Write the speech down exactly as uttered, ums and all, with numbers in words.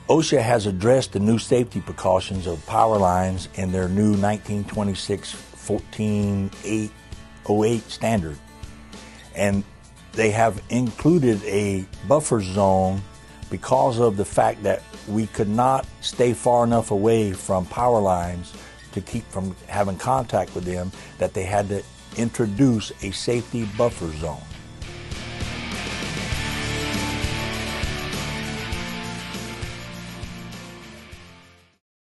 OSHA has addressed the new safety precautions of Powerlines in their new nineteen twenty-six fourteen eight oh eight standard. And they have included a buffer zone because of the fact that we could not stay far enough away from power lines to keep from having contact with them, that they had to introduce a safety buffer zone.